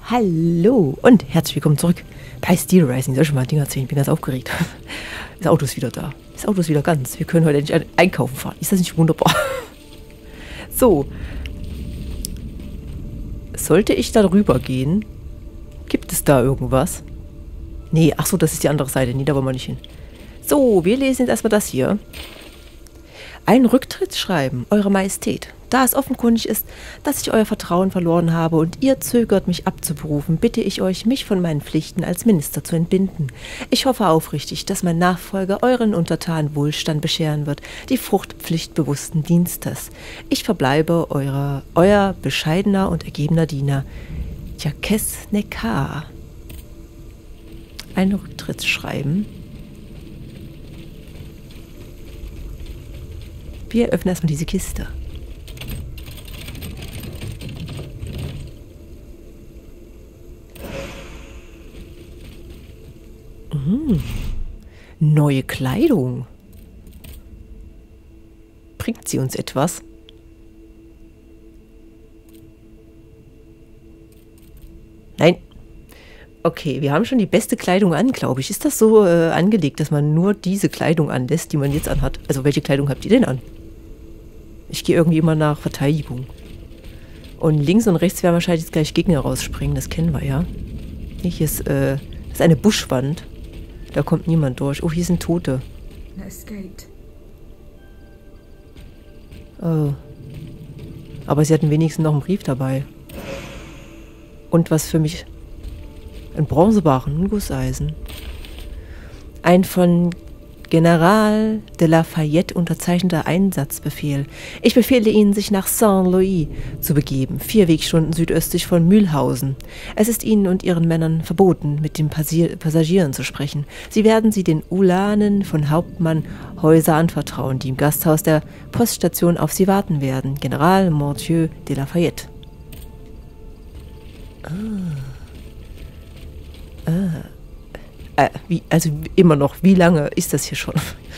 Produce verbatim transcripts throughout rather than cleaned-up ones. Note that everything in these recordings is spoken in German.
Hallo und herzlich willkommen zurück bei Steel Rising. Soll ich schon mal Ding erzählen? Ich bin ganz aufgeregt. Das Auto ist wieder da. Das Auto ist wieder ganz. Wir können heute endlich einkaufen fahren. Ist das nicht wunderbar? So. Sollte ich da drüber gehen? Gibt es da irgendwas? Nee, ach so, das ist die andere Seite. Nee, da wollen wir nicht hin. So, wir lesen jetzt erstmal das hier. Ein Rücktrittsschreiben, Eure Majestät. Da es offenkundig ist, dass ich euer Vertrauen verloren habe und ihr zögert, mich abzuberufen, bitte ich euch, mich von meinen Pflichten als Minister zu entbinden. Ich hoffe aufrichtig, dass mein Nachfolger euren Untertanen Wohlstand bescheren wird, die Frucht pflichtbewussten Dienstes. Ich verbleibe eurer, euer bescheidener und ergebener Diener, Jakes Nekar. Ein Rücktrittsschreiben. Wir öffnen erstmal diese Kiste. Mhm. Neue Kleidung. Bringt sie uns etwas? Nein. Okay, wir haben schon die beste Kleidung an, glaube ich. Ist das so äh, angelegt, dass man nur diese Kleidung anlässt, die man jetzt anhat? Also welche Kleidung habt ihr denn an? Ich gehe irgendwie immer nach Verteidigung. Und links und rechts werden wahrscheinlich jetzt gleich Gegner rausspringen. Das kennen wir ja. Hier ist, äh, das ist eine Buschwand. Da kommt niemand durch. Oh, hier sind Tote. Oh. Aber sie hatten wenigstens noch einen Brief dabei. Und was für mich... Ein Bronzebarren, ein Gusseisen. Ein von General de Lafayette unterzeichneter Einsatzbefehl. Ich befehle Ihnen, sich nach Saint-Louis zu begeben, vier Wegstunden südöstlich von Mühlhausen. Es ist Ihnen und Ihren Männern verboten, mit den Passi- Passagieren zu sprechen. Sie werden sie den Ulanen von Hauptmann Häuser anvertrauen, die im Gasthaus der Poststation auf Sie warten werden. General Mortieu de Lafayette. Ah. Ah. Äh, wie, also immer noch, wie lange ist das hier schon?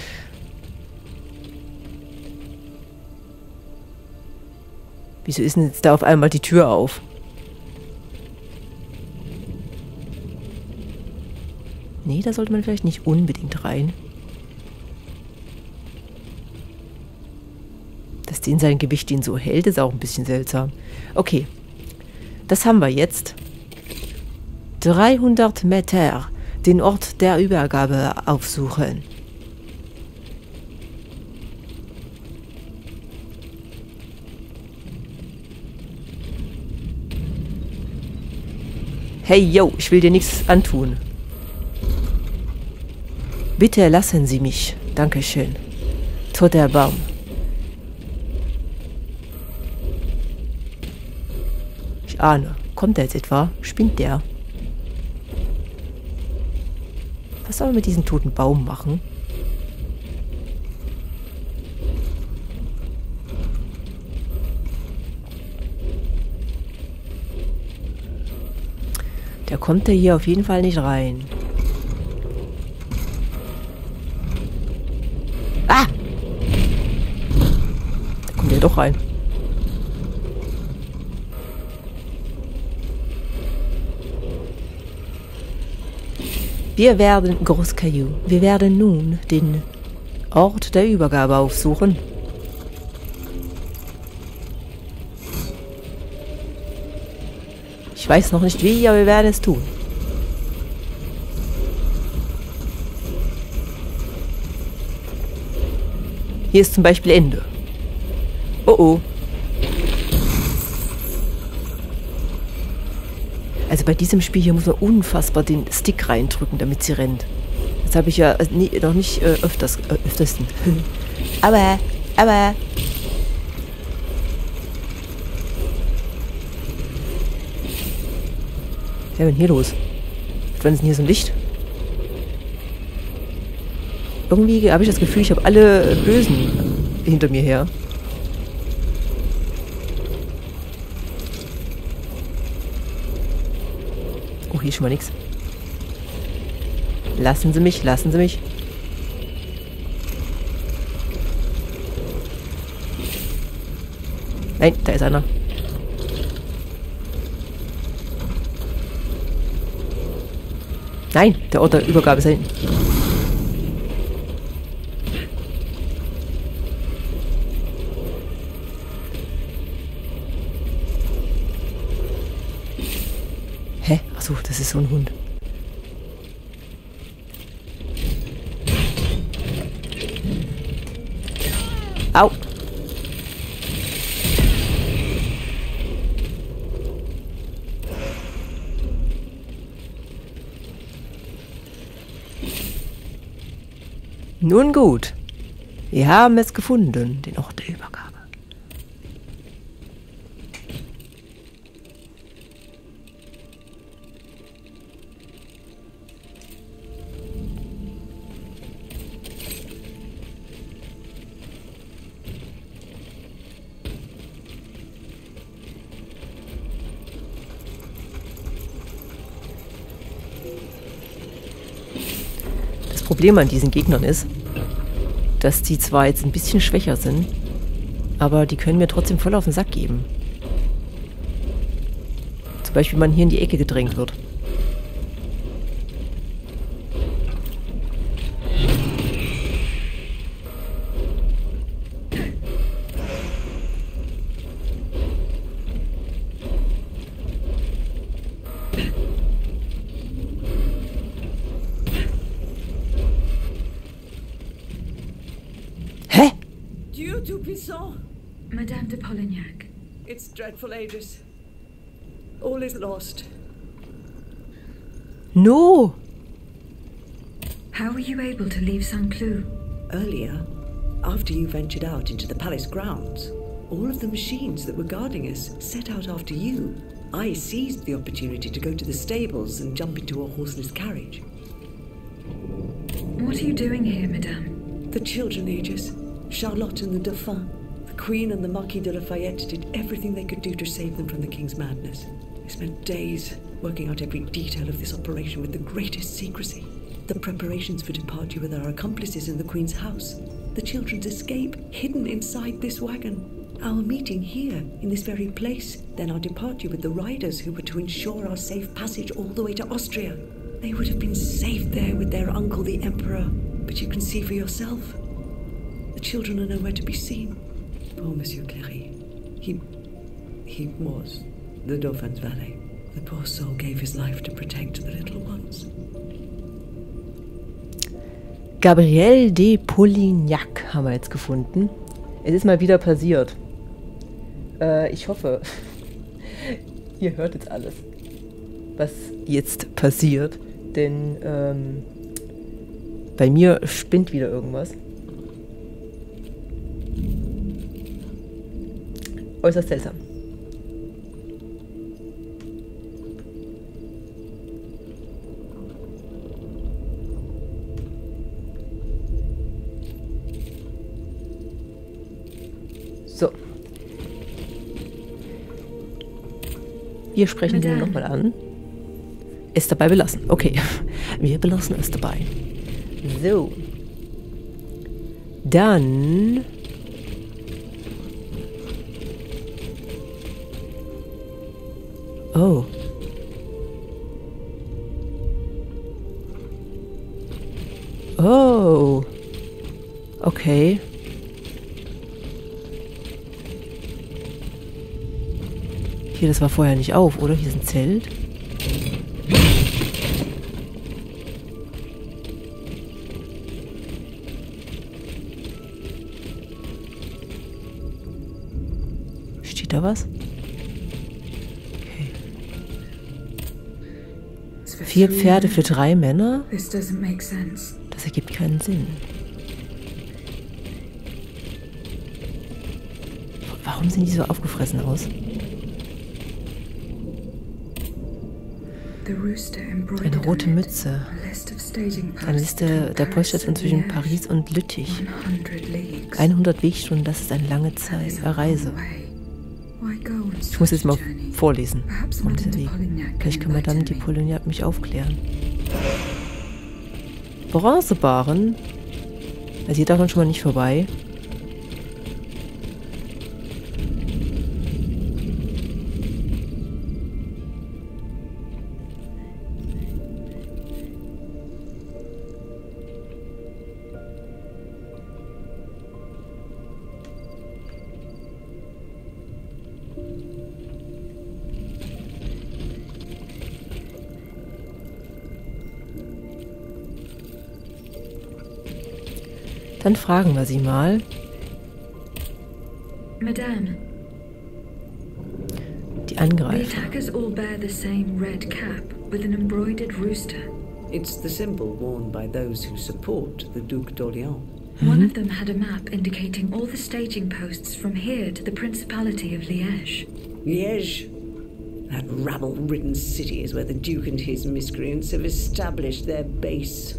Wieso ist denn jetzt da auf einmal die Tür auf? Nee, da sollte man vielleicht nicht unbedingt rein. Dass den sein Gewicht ihn so hält, ist auch ein bisschen seltsam. Okay, das haben wir jetzt. dreihundert Meter. Den Ort der Übergabe aufsuchen. Hey, yo, ich will dir nichts antun. Bitte lassen Sie mich. Dankeschön. Toter Baum. Ich ahne. Kommt er jetzt etwa? Spinnt der? Was soll man mit diesem toten Baum machen? Der kommt ja hier auf jeden Fall nicht rein. Ah! Da kommt er doch rein. Wir werden, Großcaillou, wir werden nun den Ort der Übergabe aufsuchen. Ich weiß noch nicht wie, aber wir werden es tun. Hier ist zum Beispiel Ende. Oh oh. Also bei diesem Spiel hier muss man unfassbar den Stick reindrücken, damit sie rennt. Das habe ich ja nie, noch nicht äh, öfters, äh, öfters. aber, aber. Was ist denn hier los? Wann ist denn hier so ein Licht? Irgendwie habe ich das Gefühl, ich habe alle Bösen hinter mir her. Oh, hier ist schon mal nichts. Lassen Sie mich, lassen Sie mich. Nein, da ist einer. Nein, der Ort der Übergabe ist da hinten. Hä? Achso, das ist so ein Hund. Au! Nun gut. Wir haben es gefunden, den Ort der Übergabe. Das Problem an diesen Gegnern ist, dass die zwar jetzt ein bisschen schwächer sind, aber die können mir trotzdem voll auf den Sack geben. Zum Beispiel, wenn man hier in die Ecke gedrängt wird. Hä? Dieu Tout-Puissant! Madame de Polignac. It's dreadful, Aegis. All is lost. No! How were you able to leave Saint Cloud? Earlier, after you ventured out into the palace grounds, all of the machines that were guarding us set out after you. I seized the opportunity to go to the stables and jump into a horseless carriage. What are you doing here, Madame? The children, Aegis. Charlotte and the Dauphin. The Queen and the Marquis de Lafayette did everything they could do to save them from the King's madness. They spent days working out every detail of this operation with the greatest secrecy. The preparations for departure with our accomplices in the Queen's house. The children's escape, hidden inside this wagon. Our meeting here, in this very place. Then our departure with the riders who were to ensure our safe passage all the way to Austria. They would have been safe there with their uncle, the Emperor. But you can see for yourself. The children are nowhere to be seen. Poor Monsieur Cléry. He... he was the Dauphin's valet. The poor soul gave his life to protect the little ones. Gabrielle de Polignac haben wir jetzt gefunden. Es ist mal wieder passiert. Äh, ich hoffe, ihr hört jetzt alles, was jetzt passiert. Denn ähm, bei mir spinnt wieder irgendwas. Äußerst seltsam. So. Wir sprechen ihn nochmal an. Es dabei belassen. Okay. Wir belassen es dabei. So. Dann... Oh. Oh. Okay. Hier, das war vorher nicht auf, oder? Hier ist ein Zelt. Steht da was? Vier Pferde für drei Männer? Das ergibt keinen Sinn. Warum sehen die so aufgefressen aus? Eine rote Mütze. Eine Liste der Poststationen zwischen Paris und Lüttich. hundert Wegstunden, das ist eine lange Zeit, eine Reise. Ich muss jetzt mal vorlesen. Um diesen Weg. Vielleicht kann Madame de Polignac mich aufklären. Bronzebaren? Also hier darf man schon mal nicht vorbei. Dann fragen wir sie mal. Madame, Die the Angreifer. attackers all bear the same red cap with an embroidered rooster. It's the symbol worn by those who support the Duc d'Orléans. One of them had a map indicating all the staging posts from here to the Principality of Liège. Liège. That rabble-ridden city is where the Duke and his miscreants have established their base.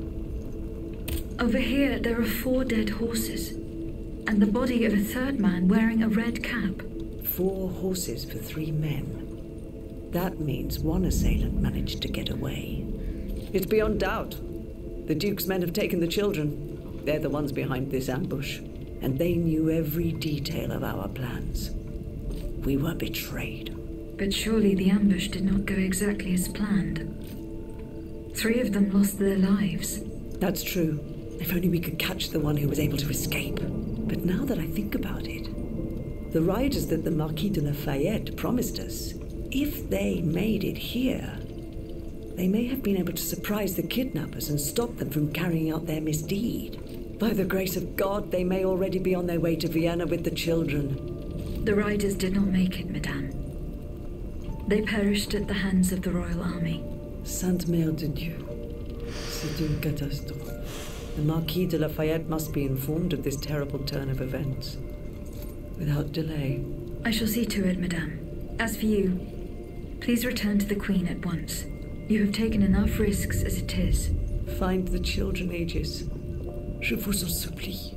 Over here, there are four dead horses, and the body of a third man wearing a red cap. Four horses for three men. That means one assailant managed to get away. It's beyond doubt. The Duke's men have taken the children. They're the ones behind this ambush. And they knew every detail of our plans. We were betrayed. But surely the ambush did not go exactly as planned. Three of them lost their lives. That's true. If only we could catch the one who was able to escape. But now that I think about it, the riders that the Marquis de Lafayette promised us, if they made it here, they may have been able to surprise the kidnappers and stop them from carrying out their misdeed. By the grace of God, they may already be on their way to Vienna with the children. The riders did not make it, Madame. They perished at the hands of the royal army. Sainte Mère de Dieu. C'est une catastrophe. The Marquis de Lafayette must be informed of this terrible turn of events. Without delay. I shall see to it, Madame. As for you, please return to the Queen at once. You have taken enough risks as it is. Find the children, Aegis. Je vous en supplie.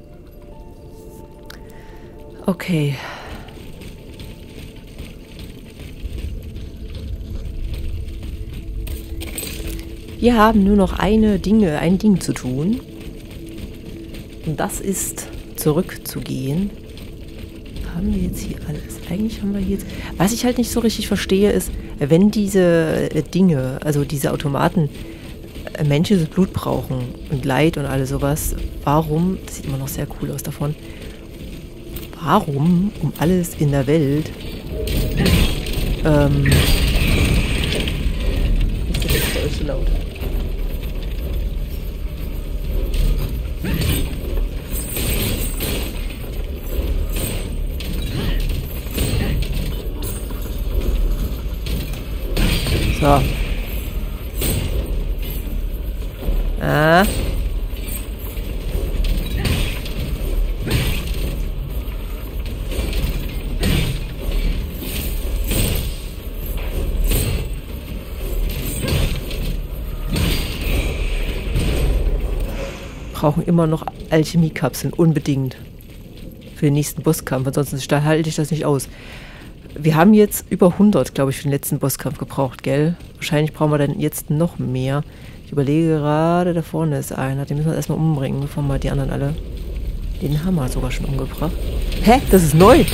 Okay. Wir haben nur noch eine Dinge, ein Ding zu tun. Und das ist, zurückzugehen. Haben wir jetzt hier alles? Eigentlich haben wir hier jetzt... Was ich halt nicht so richtig verstehe, ist, wenn diese Dinge, also diese Automaten, menschliches Blut brauchen und Leid und alles sowas, warum, das sieht immer noch sehr cool aus davon, warum um alles in der Welt ähm, ist das jetzt bei euch so laut? So. Ah. Brauchen immer noch Alchemiekapseln, unbedingt. Für den nächsten Bosskampf, ansonsten halte ich das nicht aus. Wir haben jetzt über hundert, glaube ich, für den letzten Bosskampf gebraucht, gell? Wahrscheinlich brauchen wir dann jetzt noch mehr. Ich überlege gerade, da vorne ist einer. Den müssen wir erstmal umbringen, bevor wir die anderen alle... Den haben wir sogar schon umgebracht. Hä? Das ist neu!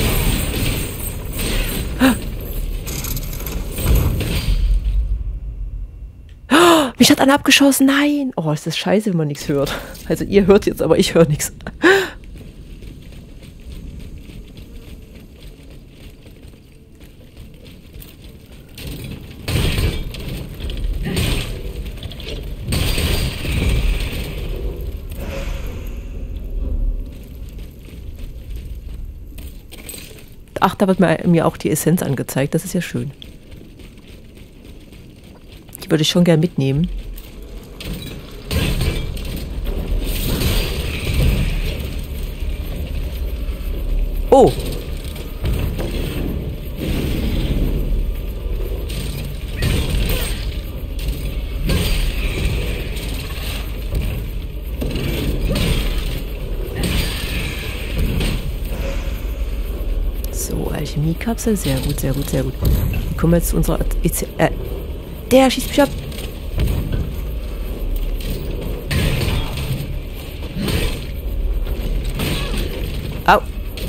Oh, mich hat einer abgeschossen! Nein! Oh, ist das scheiße, wenn man nichts hört. Also ihr hört jetzt, aber ich höre nichts. Ach, da wird mir, mir auch die Essenz angezeigt. Das ist ja schön. Die würde ich schon gern mitnehmen. Oh! Alchemiekapsel, sehr gut, sehr gut, sehr gut. Wir kommen jetzt zu unserer... Äh, der schießt mich ab. Au.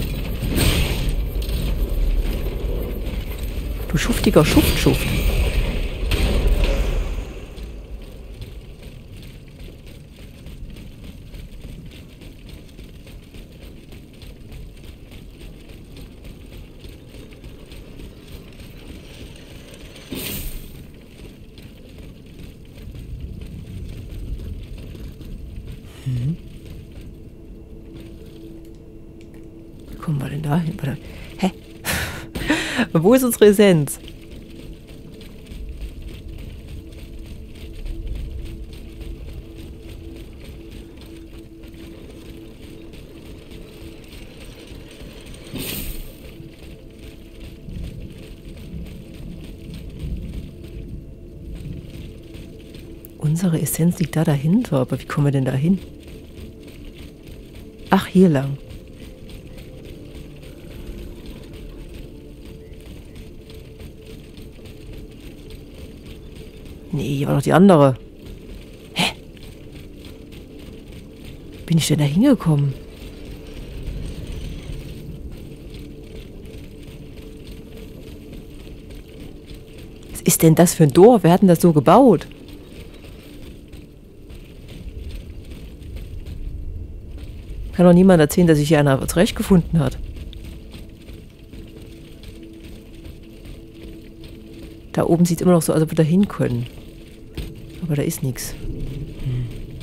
Du schuftiger Schuftschuft. dahin? Warte. Hä? Wo ist unsere Essenz? Unsere Essenz liegt da dahinter, aber wie kommen wir denn da hin? Ach, hier lang. Nee, hier war doch die andere. Hä? Bin ich denn da hingekommen? Was ist denn das für ein Dorf? Wer hat denn das so gebaut? Kann doch niemand erzählen, dass sich hier einer zurechtgefunden hat. Da oben sieht es immer noch so aus, als ob wir da hin können. Aber da ist nichts. Hm.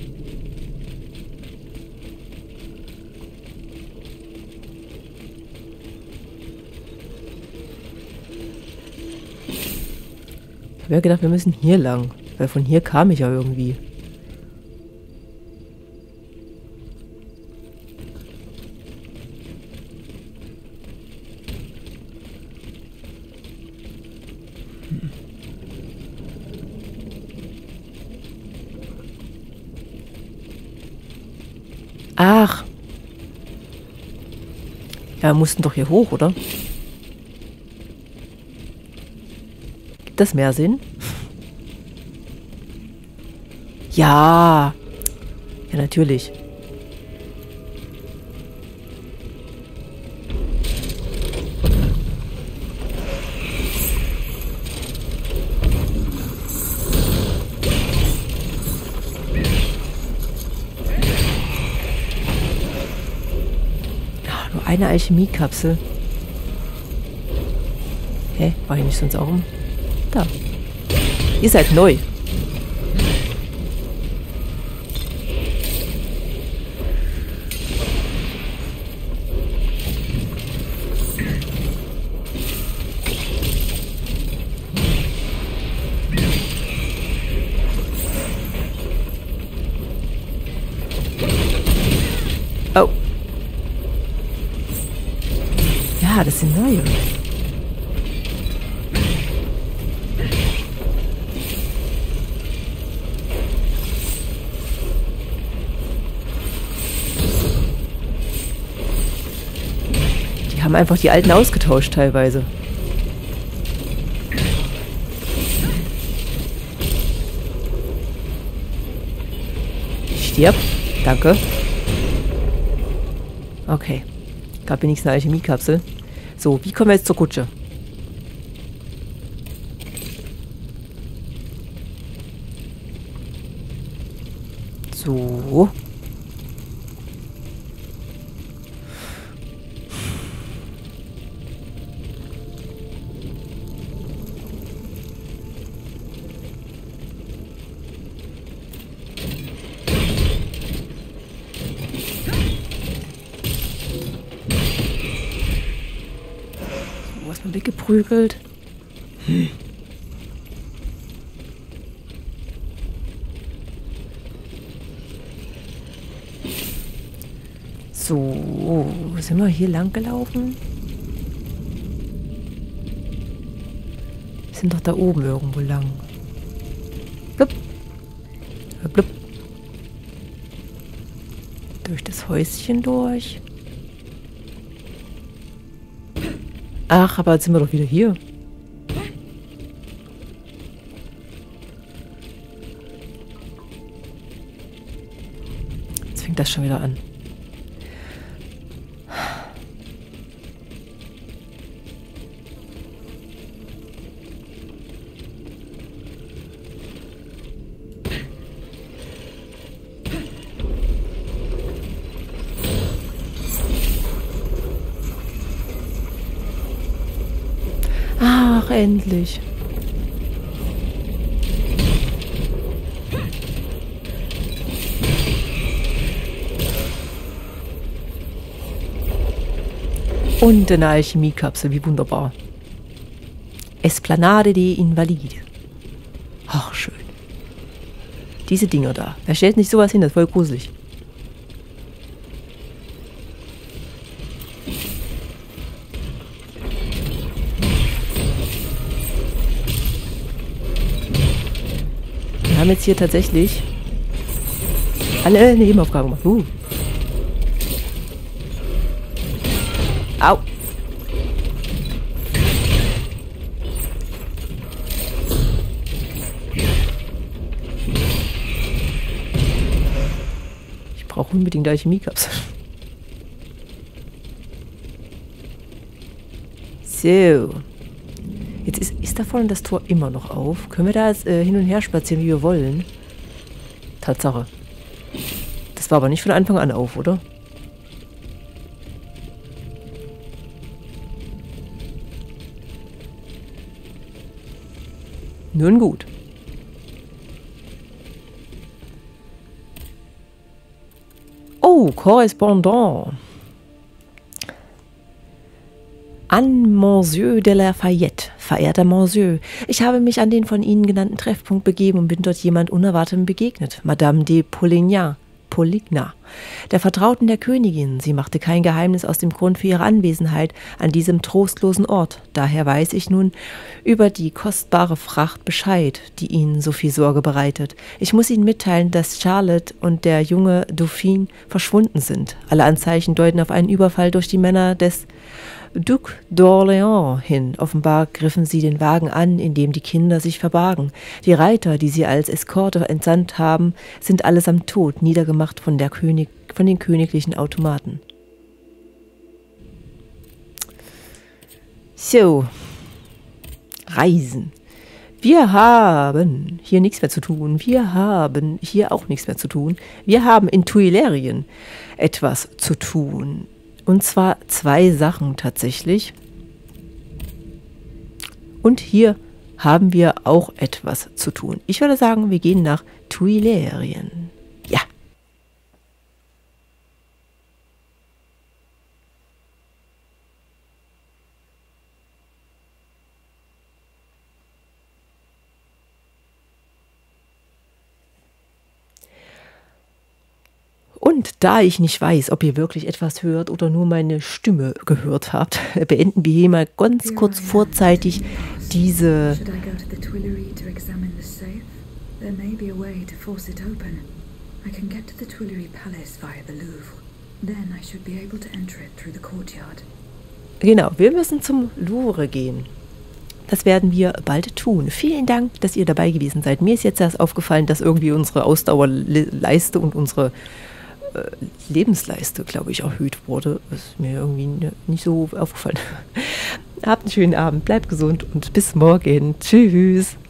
Ich habe ja gedacht, wir müssen hier lang. Weil von hier kam ich ja irgendwie. Ach. Ja, wir mussten doch hier hoch, oder? Gibt das mehr Sinn? Ja. Ja, natürlich. Eine Alchemiekapsel. Hä? War hier nicht sonst auch um? Da. Ihr seid neu. Oh. Ja, das sind neue. Die haben einfach die alten ausgetauscht teilweise. Stirb. Danke. Okay. Gab wenigstens eine Alchemiekapsel. So, wie kommen wir jetzt zur Kutsche? So. Weggeprügelt. Hm. So, sind wir hier lang gelaufen? Wir sind doch da oben irgendwo lang. Blub. Blub. Durch das Häuschen durch. Ach, aber jetzt sind wir doch wieder hier. Jetzt fängt das schon wieder an. Ach, endlich. Und eine Alchemiekapsel, wie wunderbar. Esplanade de Invalide. Ach, schön. Diese Dinger da. Wer stellt nicht sowas hin? Das ist voll gruselig. Wir haben jetzt hier tatsächlich alle Nebenaufgaben gemacht. Uh. Au. Ich brauche unbedingt Alchemiekapsel. So. Jetzt ist, ist da vorne das Tor immer noch auf. Können wir da jetzt äh, hin und her spazieren, wie wir wollen? Tatsache. Das war aber nicht von Anfang an auf, oder? Nun gut. Oh, Korrespondant. An Monsieur de la Fayette. Verehrter Monsieur, ich habe mich an den von Ihnen genannten Treffpunkt begeben und bin dort jemand Unerwartetem begegnet. Madame de Polignac. Polignac, der Vertrauten der Königin. Sie machte kein Geheimnis aus dem Grund für ihre Anwesenheit an diesem trostlosen Ort. Daher weiß ich nun über die kostbare Fracht Bescheid, die Ihnen so viel Sorge bereitet. Ich muss Ihnen mitteilen, dass Charlotte und der junge Dauphin verschwunden sind. Alle Anzeichen deuten auf einen Überfall durch die Männer des Duc d'Orléans hin. Offenbar griffen sie den Wagen an, in dem die Kinder sich verbargen. Die Reiter, die sie als Eskorte entsandt haben, sind allesamt tot, niedergemacht von, der König, von den königlichen Automaten. So. Reisen. Wir haben hier nichts mehr zu tun. Wir haben hier auch nichts mehr zu tun. Wir haben in Tuilerien etwas zu tun. Und zwar zwei Sachen tatsächlich. Und hier haben wir auch etwas zu tun. Ich würde sagen, wir gehen nach Tuilerien. Ja. Und da ich nicht weiß, ob ihr wirklich etwas hört oder nur meine Stimme gehört habt, beenden wir hier mal ganz kurz vorzeitig diese Genau, wir müssen zum Louvre gehen. Das werden wir bald tun. Vielen Dank, dass ihr dabei gewesen seid. Mir ist jetzt erst aufgefallen, dass irgendwie unsere Ausdauerleiste und unsere Lebensleiste, glaube ich, erhöht wurde. Das ist mir irgendwie nicht so aufgefallen. Habt einen schönen Abend, bleibt gesund und bis morgen. Tschüss.